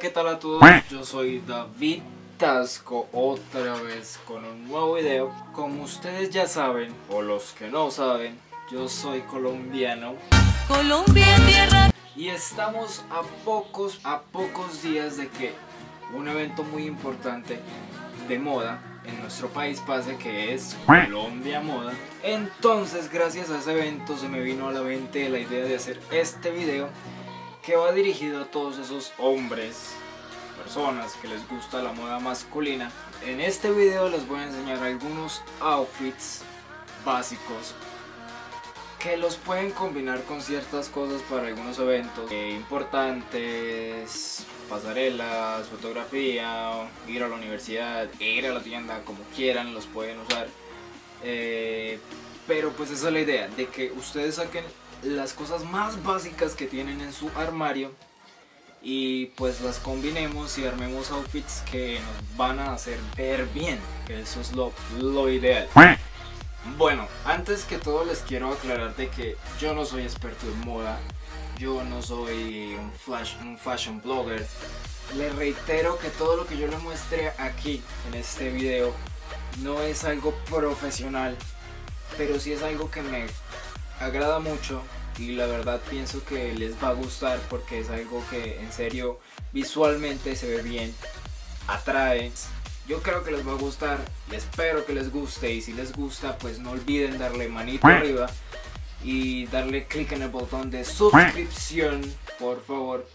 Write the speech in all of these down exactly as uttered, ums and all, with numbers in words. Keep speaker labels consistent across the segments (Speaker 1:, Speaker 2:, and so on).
Speaker 1: ¿qué tal a todos? Yo soy David Tasco, otra vez con un nuevo video. Como ustedes ya saben, o los que no saben, yo soy colombiano.
Speaker 2: Colombia, tierra.
Speaker 1: Y estamos a pocos, a pocos días de que un evento muy importante de moda en nuestro país pase, que es Colombia Moda. Entonces, gracias a ese evento se me vino a la mente la idea de hacer este video, que va dirigido a todos esos hombres, personas que les gusta la moda masculina. En este video les voy a enseñar algunos outfits básicos que los pueden combinar con ciertas cosas para algunos eventos eh, importantes, pasarelas, fotografía, ir a la universidad, ir a la tienda, como quieran, los pueden usar. Eh, pero pues esa es la idea, de que ustedes saquen las cosas más básicas que tienen en su armario y pues las combinemos y armemos outfits que nos van a hacer ver bien, que eso es lo, lo ideal. Bueno, antes que todo les quiero aclarar de que yo no soy experto en moda, yo no soy un, flash, un fashion blogger. Les reitero que todo lo que yo les muestre aquí en este video no es algo profesional, pero sí es algo que me agrada mucho y la verdad pienso que les va a gustar, porque es algo que en serio visualmente se ve bien, atrae. Yo creo que les va a gustar y espero que les guste, y si les gusta pues no olviden darle manito arriba y darle clic en el botón de suscripción, por favor.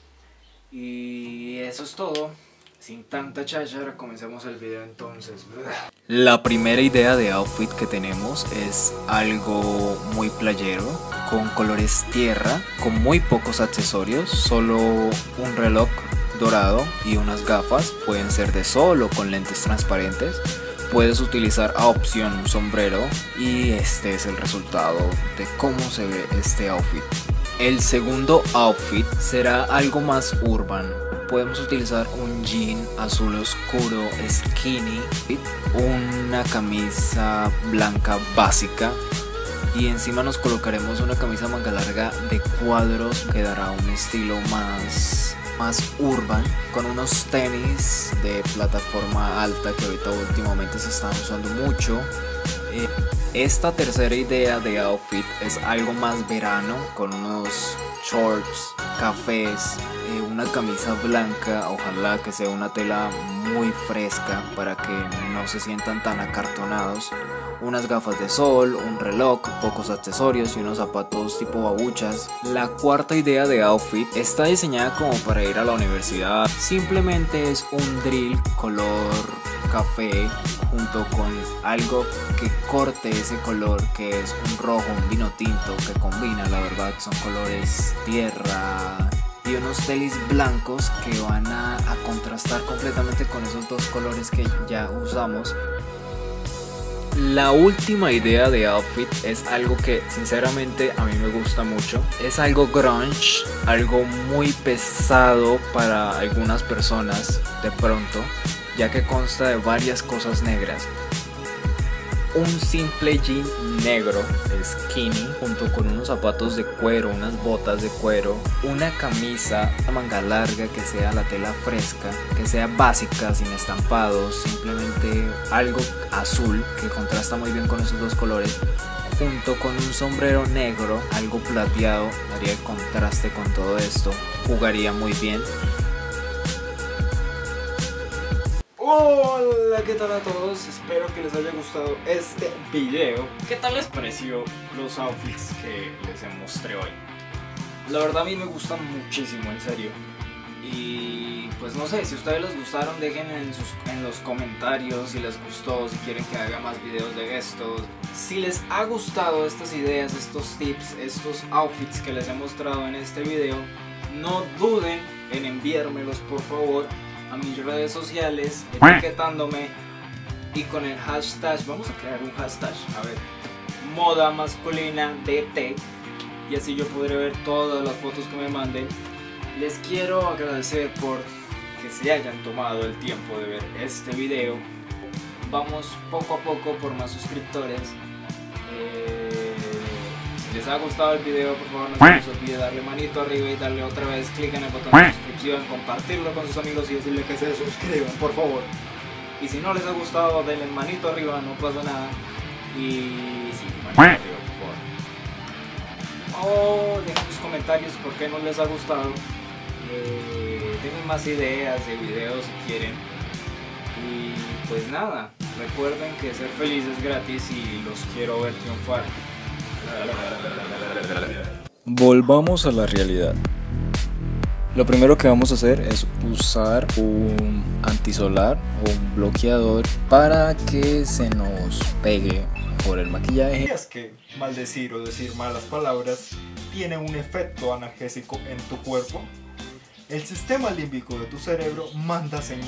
Speaker 1: Y eso es todo. Sin tanta cháchara, comencemos el video entonces. La primera idea de outfit que tenemos es algo muy playero, con colores tierra, con muy pocos accesorios, solo un reloj dorado y unas gafas, pueden ser de sol o con lentes transparentes. Puedes utilizar a opción un sombrero, y este es el resultado de cómo se ve este outfit. El segundo outfit será algo más urban. Podemos utilizar un jean azul oscuro skinny, una camisa blanca básica, y encima nos colocaremos una camisa manga larga de cuadros que dará un estilo más, más urban, con unos tenis de plataforma alta que ahorita últimamente se están usando mucho. Eh, esta tercera idea de outfit es algo más verano, con unos shorts, cafés, eh, una camisa blanca, ojalá que sea una tela muy fresca para que no se sientan tan acartonados, unas gafas de sol, un reloj, pocos accesorios y unos zapatos tipo babuchas. La cuarta idea de outfit está diseñada como para ir a la universidad. Simplemente es un drill color café junto con algo que corte ese color, que es un rojo, un vino tinto que combina, la verdad son colores tierra, y unos tenis blancos que van a, a contrastar completamente con esos dos colores que ya usamos. La última idea de outfit es algo que sinceramente a mí me gusta mucho. Es algo grunge, algo muy pesado para algunas personas de pronto, ya que consta de varias cosas negras. Un simple jean negro skinny junto con unos zapatos de cuero, unas botas de cuero, una camisa a manga larga que sea la tela fresca, que sea básica, sin estampados, simplemente algo azul que contrasta muy bien con esos dos colores, junto con un sombrero negro, algo plateado, daría el contraste con todo esto, jugaría muy bien. Hola, ¿qué tal a todos? Espero que les haya gustado este video. ¿Qué tal les pareció los outfits que les mostré hoy? La verdad a mí me gustan muchísimo, en serio. Y pues no sé, si a ustedes les gustaron, dejen en, sus, en los comentarios si les gustó, si quieren que haga más videos de estos. Si les ha gustado estas ideas, estos tips, estos outfits que les he mostrado en este video, no duden en enviármelos, por favor, a mis redes sociales, etiquetándome y con el hashtag, vamos a crear un hashtag, a ver, moda masculina D T, y así yo podré ver todas las fotos que me manden. Les quiero agradecer por que se hayan tomado el tiempo de ver este video. Vamos poco a poco por más suscriptores. Eh, Si les ha gustado el video, por favor no se les olvide darle manito arriba y darle otra vez clic en el botón de suscripción, compartirlo con sus amigos y decirle que se suscriban, por favor. Y si no les ha gustado, denle manito arriba, no pasa nada. Y sí, manito arriba, por favor. O dejen sus comentarios por qué no les ha gustado. Eh, denme más ideas de videos si quieren. Y pues nada, recuerden que ser feliz es gratis y los quiero ver triunfar.
Speaker 3: Volvamos a la realidad. Lo primero que vamos a hacer es usar un antisolar o un bloqueador para que se nos pegue por el maquillaje.
Speaker 4: ¿Sabías que maldecir o decir malas palabras tiene un efecto analgésico en tu cuerpo? El sistema límbico de tu cerebro manda señales